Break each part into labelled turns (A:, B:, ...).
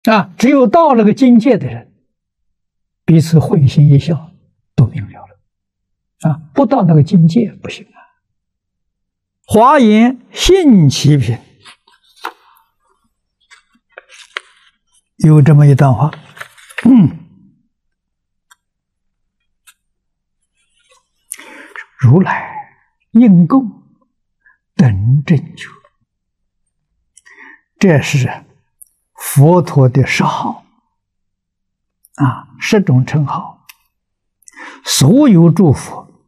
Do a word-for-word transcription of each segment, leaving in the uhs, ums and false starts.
A: 啊，只有到了个境界的人，彼此会心一笑，都明了了。啊，不到那个境界不行啊。华严性其品有这么一段话，嗯，如来应供等正觉，这是佛陀的十号啊，十种称号，所有诸佛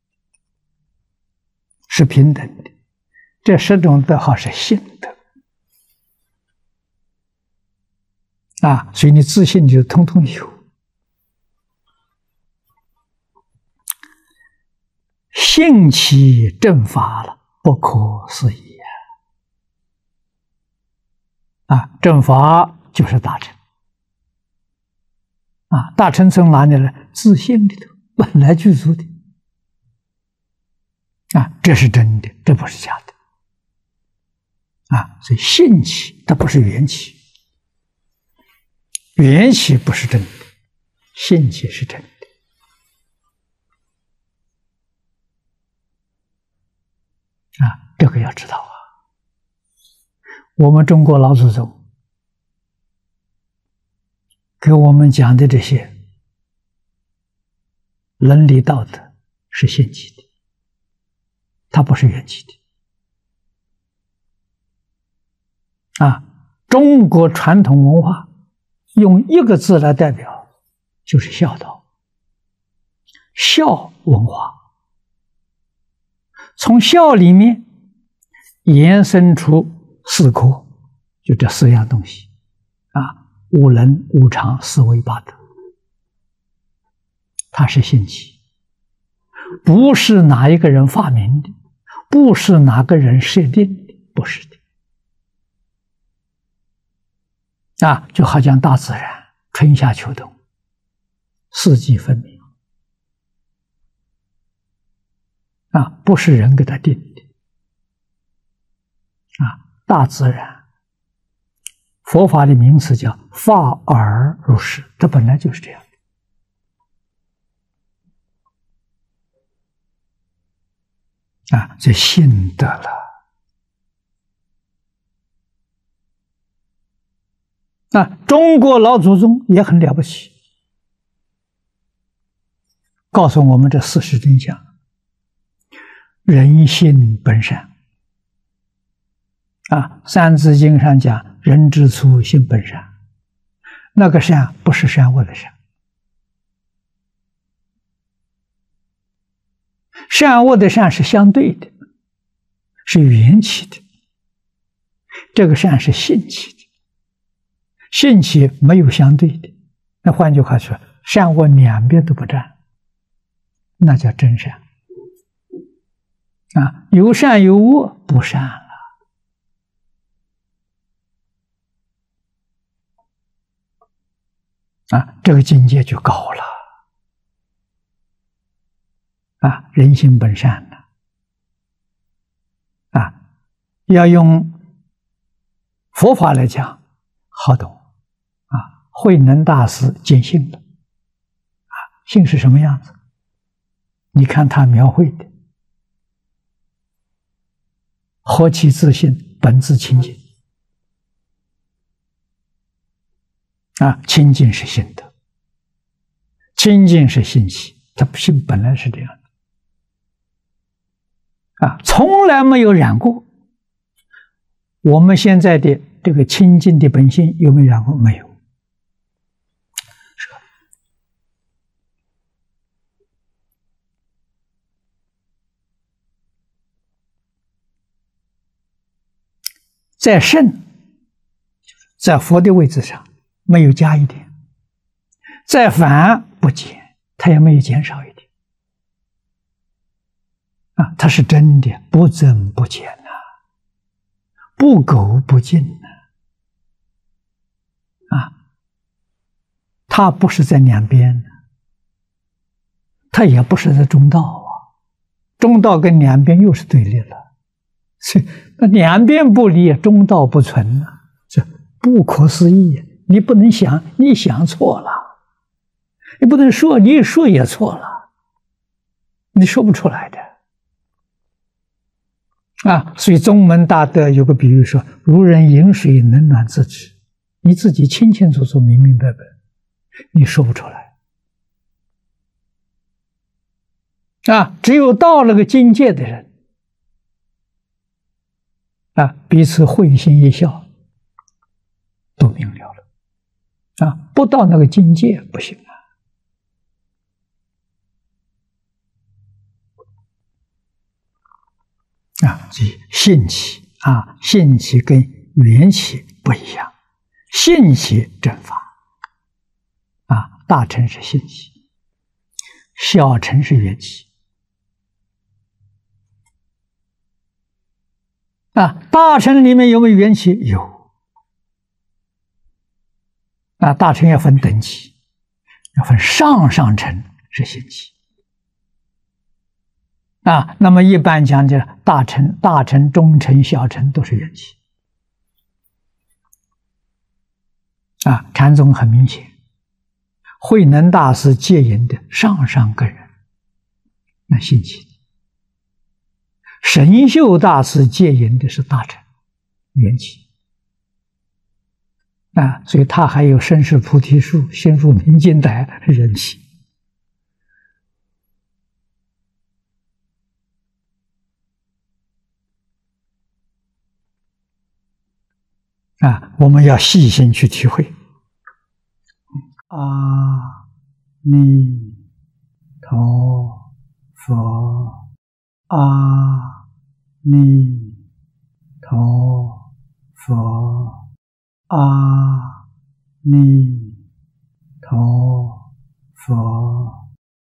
A: 是平等的，这十种德号是性德啊，所以你自信就通通有。性其正法了，不可思议啊！啊，正法就是大乘啊，大乘从哪里来？自性里头本来具足的啊，这是真的，这不是假的啊！所以性起它不是缘起，缘起不是真的，性起是真的。啊，这个要知道啊！我们中国老祖宗给我们讲的这些伦理道德是性起的，它不是缘起的。啊，中国传统文化用一个字来代表，就是孝道，孝文化。从孝里面延伸出四科，就这四样东西啊，五伦、五常、四维、八德，它是性起，不是哪一个人发明的，不是哪个人设定的，不是的啊，就好像大自然春夏秋冬四季分明啊，不是人给他定的啊，大自然，佛法的名词叫法尔如是，它本来就是这样的啊，这信得了啊。中国老祖宗也很了不起，告诉我们这事实真相。人性本善啊，《三字经》上讲人之初性本善，那个善不是善恶的善，善恶的善是相对的，是缘起的，这个善是性起的，性起没有相对的，那换句话说，善恶两边都不占，那叫真善啊，有善有恶，不善了啊，这个境界就高了啊，人性本善的啊，要用佛法来讲，好懂啊。慧能大师见性了啊，性是什么样子？你看他描绘的。何其自信，本自清净啊！清净是性德，清净是性起，它性本来是这样的啊，从来没有染过。我们现在的这个清净的本性有没有染过？没有。在圣，在佛的位置上没有加一点，在凡不减，它也没有减少一点啊，它是真的不增不减呐、啊，不垢不净呐、啊，啊，它不是在两边，它也不是在中道啊，中道跟两边又是对立了。所以那两边不离，中道不存啊，这不可思议， 你不能想，你想错了；你不能说，你一说也错了，你说不出来的。啊，所以宗门大德有个比喻说：“如人饮水，冷暖自知。”你自己清清楚楚、明明白白，你说不出来。啊，只有到了个境界的人，啊，彼此会心一笑，都明了了。啊，不到那个境界不行啊！啊，所以性起啊，性起跟缘起不一样。性起正法啊，大乘是性起，小乘是缘起啊。大乘里面有没有缘起？有啊。大乘要分等级，要分上上乘是性起啊。那么一般讲的大乘、大乘、中乘、小乘都是缘起。啊，禅宗很明显，慧能大师戒引的上上根人，那性起；神秀大师戒引的是大乘，缘起。啊，所以他还有身是菩提树，心如明镜台，缘起。啊，我们要细心去体会。阿弥陀佛，阿弥陀佛，阿弥陀佛。